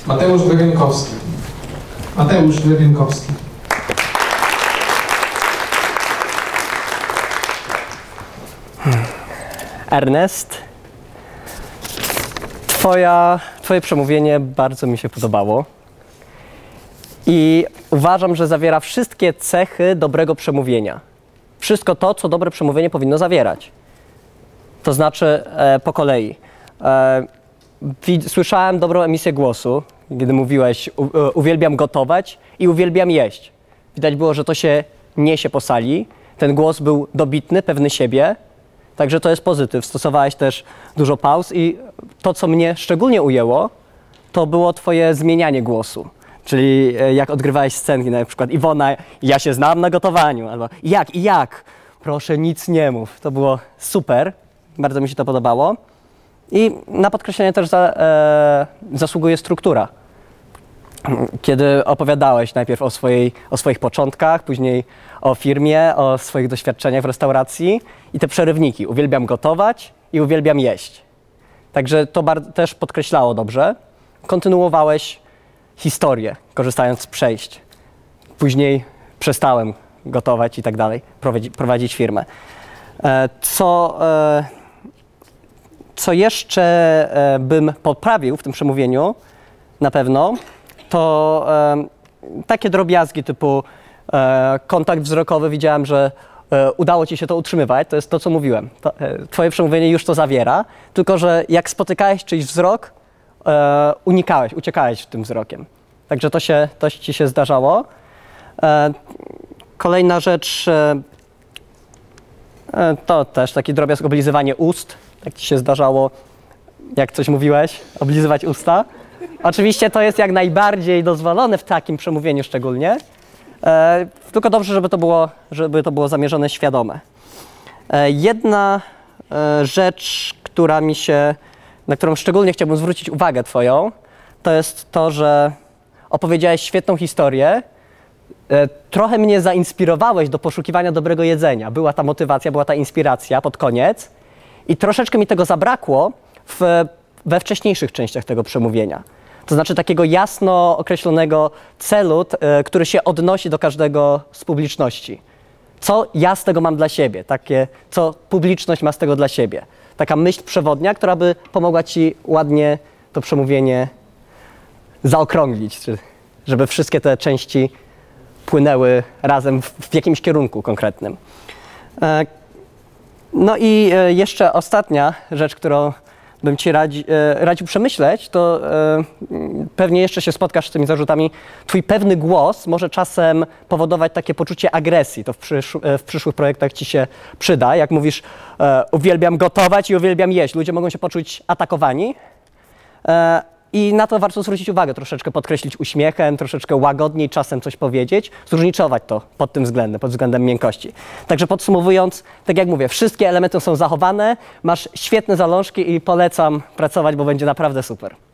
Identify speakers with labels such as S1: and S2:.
S1: Mateusz Drewienkowski. Mateusz Drewienkowski.
S2: Ernest, twoje przemówienie bardzo mi się podobało i uważam, że zawiera wszystkie cechy dobrego przemówienia. Wszystko to, co dobre przemówienie powinno zawierać. To znaczy po kolei. Słyszałem dobrą emisję głosu, kiedy mówiłeś uwielbiam gotować i uwielbiam jeść. Widać było, że to się niesie po sali. Ten głos był dobitny, pewny siebie. Także to jest pozytyw. Stosowałeś też dużo pauz i to, co mnie szczególnie ujęło, to było twoje zmienianie głosu. Czyli jak odgrywałeś scenki, na przykład Iwona, ja się znam na gotowaniu, albo jak, proszę nic nie mów. To było super, bardzo mi się to podobało. I na podkreślenie też zasługuje struktura. Kiedy opowiadałeś najpierw o swoich początkach, później o firmie, o swoich doświadczeniach w restauracji i te przerywniki. Uwielbiam gotować i uwielbiam jeść. Także to też podkreślało dobrze. Kontynuowałeś historię, korzystając z przejść. Później przestałem gotować i tak dalej, prowadzić firmę. Co jeszcze bym poprawił w tym przemówieniu, na pewno, to takie drobiazgi typu kontakt wzrokowy. Widziałem, że udało ci się to utrzymywać, to jest to, co mówiłem. Twoje przemówienie już to zawiera, tylko że jak spotykałeś czyjś wzrok, uciekałeś tym wzrokiem. Także to ci się zdarzało. Kolejna rzecz, to też taki drobiazg, oblizywanie ust. Tak ci się zdarzało, jak coś mówiłeś, oblizywać usta. Oczywiście to jest jak najbardziej dozwolone w takim przemówieniu szczególnie, tylko dobrze, żeby to było zamierzone świadome. Jedna rzecz, na którą szczególnie chciałbym zwrócić uwagę twoją, to jest to, że opowiedziałeś świetną historię, trochę mnie zainspirowałeś do poszukiwania dobrego jedzenia. Była ta motywacja, była ta inspiracja pod koniec i troszeczkę mi tego zabrakło we wcześniejszych częściach tego przemówienia. To znaczy takiego jasno określonego celu, który się odnosi do każdego z publiczności. Co ja z tego mam dla siebie, co publiczność ma z tego dla siebie. Taka myśl przewodnia, która by pomogła ci ładnie to przemówienie zaokrąglić, żeby wszystkie te części płynęły razem w jakimś kierunku konkretnym. No i jeszcze ostatnia rzecz, którą bym ci radził przemyśleć, to pewnie jeszcze się spotkasz z tymi zarzutami. Twój pewny głos może czasem powodować takie poczucie agresji. To w przyszłych projektach ci się przyda. Jak mówisz, uwielbiam gotować i uwielbiam jeść. Ludzie mogą się poczuć atakowani. I na to warto zwrócić uwagę, troszeczkę podkreślić uśmiechem, troszeczkę łagodniej czasem coś powiedzieć, zróżnicować to pod tym względem, pod względem miękkości. Także podsumowując, tak jak mówię, wszystkie elementy są zachowane, masz świetne zalążki i polecam pracować, bo będzie naprawdę super.